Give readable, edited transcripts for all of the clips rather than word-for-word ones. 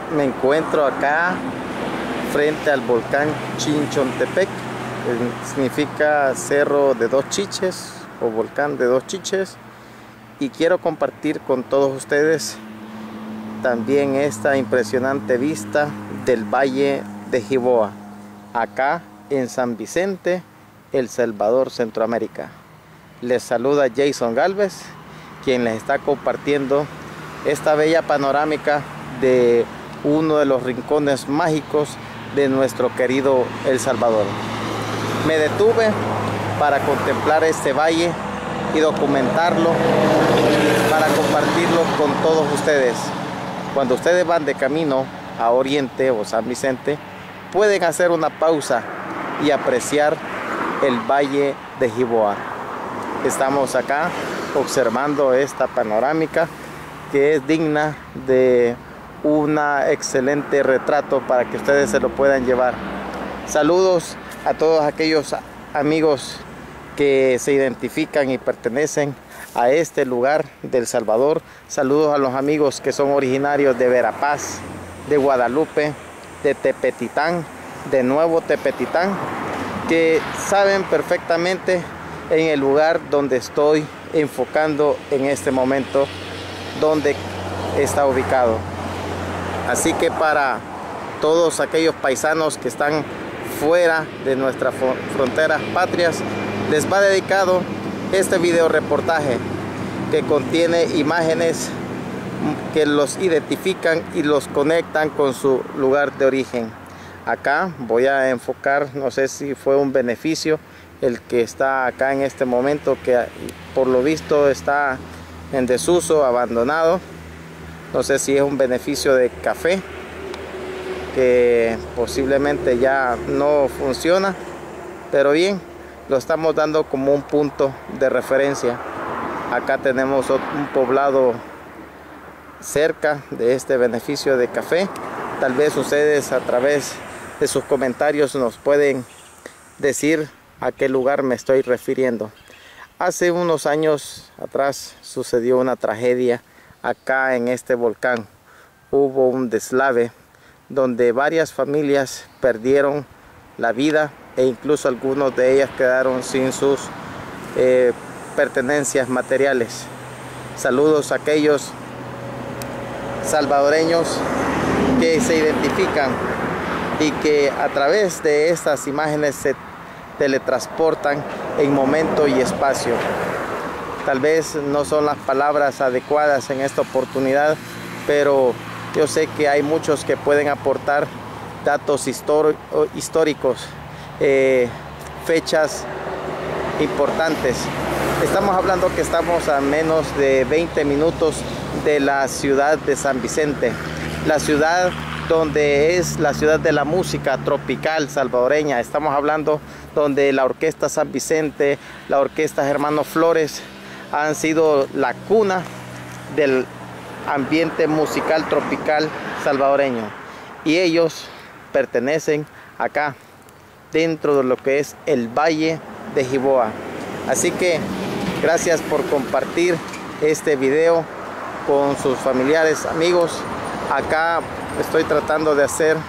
Me encuentro acá frente al volcán Chinchontepec, significa cerro de dos chiches o volcán de dos chiches, y quiero compartir con todos ustedes también esta impresionante vista del Valle de Jiboa, acá en San Vicente, El Salvador, Centroamérica. Les saluda Jason Galvez, quien les está compartiendo esta bella panorámica de uno de los rincones mágicos de nuestro querido El Salvador. Me detuve para contemplar este valle y documentarlo para compartirlo con todos ustedes. Cuando ustedes van de camino a Oriente o San Vicente, pueden hacer una pausa y apreciar el Valle de Jiboa. Estamos acá observando esta panorámica que es digna de un excelente retrato para que ustedes se lo puedan llevar. Saludos a todos aquellos amigos que se identifican y pertenecen a este lugar del Salvador. Saludos a los amigos que son originarios de Verapaz, de Guadalupe, de Tepetitán, de Nuevo Tepetitán, que saben perfectamente en el lugar donde estoy enfocando en este momento, donde está ubicado. Así que para todos aquellos paisanos que están fuera de nuestras fronteras patrias, les va dedicado este video reportaje que contiene imágenes que los identifican y los conectan con su lugar de origen. Acá voy a enfocar, no sé si fue un beneficio el que está acá en este momento, que por lo visto está en desuso, abandonado. No sé si es un beneficio de café que posiblemente ya no funciona, pero bien, lo estamos dando como un punto de referencia. Acá tenemos un poblado cerca de este beneficio de café. Tal vez ustedes a través de sus comentarios nos pueden decir a qué lugar me estoy refiriendo. Hace unos años atrás sucedió una tragedia acá en este volcán. Hubo un deslave donde varias familias perdieron la vida e incluso algunos de ellas quedaron sin sus pertenencias materiales. Saludos a aquellos salvadoreños que se identifican y que a través de estas imágenes se teletransportan en momento y espacio. Tal vez no son las palabras adecuadas en esta oportunidad, pero yo sé que hay muchos que pueden aportar datos históricos, fechas importantes. Estamos hablando que estamos a menos de 20 minutos de la ciudad de San Vicente, la ciudad donde es la ciudad de la música tropical salvadoreña. Estamos hablando donde la Orquesta San Vicente, la Orquesta Hermano Flores han sido la cuna del ambiente musical tropical salvadoreño, y ellos pertenecen acá dentro de lo que es el Valle de Jiboa. Así que gracias por compartir este video con sus familiares, amigos. Acá estoy tratando de hacer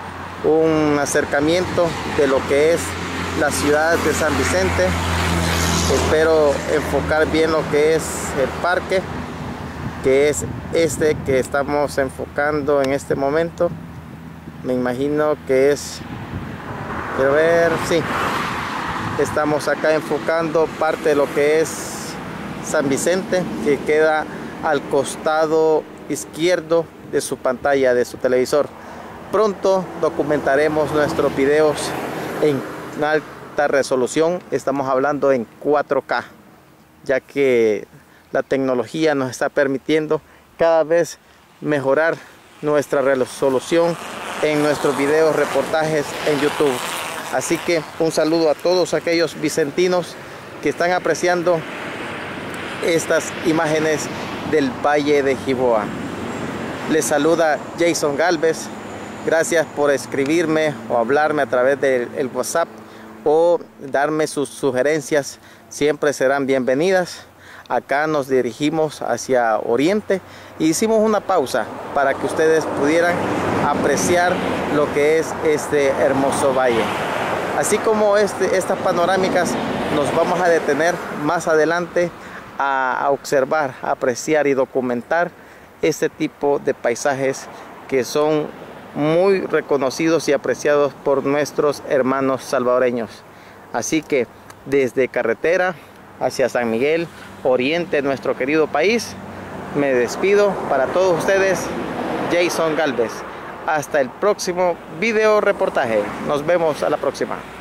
un acercamiento de lo que es la ciudad de San Vicente. Espero enfocar bien lo que es el parque, que es este que estamos enfocando en este momento. Me imagino que es, quiero ver, sí, estamos acá enfocando parte de lo que es San Vicente, que queda al costado izquierdo de su pantalla, de su televisor. Pronto documentaremos nuestros videos en alta resolución. Estamos hablando en 4K, ya que la tecnología nos está permitiendo cada vez mejorar nuestra resolución en nuestros videos reportajes en YouTube. Así que un saludo a todos aquellos vicentinos que están apreciando estas imágenes del Valle de Jiboa. Les saluda Jason Galvez. Gracias por escribirme o hablarme a través del WhatsApp o darme sus sugerencias. Siempre serán bienvenidas. Acá nos dirigimos hacia oriente y hicimos una pausa para que ustedes pudieran apreciar lo que es este hermoso valle. Así como estas panorámicas, nos vamos a detener más adelante a observar, a apreciar y documentar este tipo de paisajes que son muy reconocidos y apreciados por nuestros hermanos salvadoreños. Así que desde carretera hacia San Miguel, oriente, nuestro querido país, me despido para todos ustedes, Jason Galvez. Hasta el próximo video reportaje. Nos vemos a la próxima.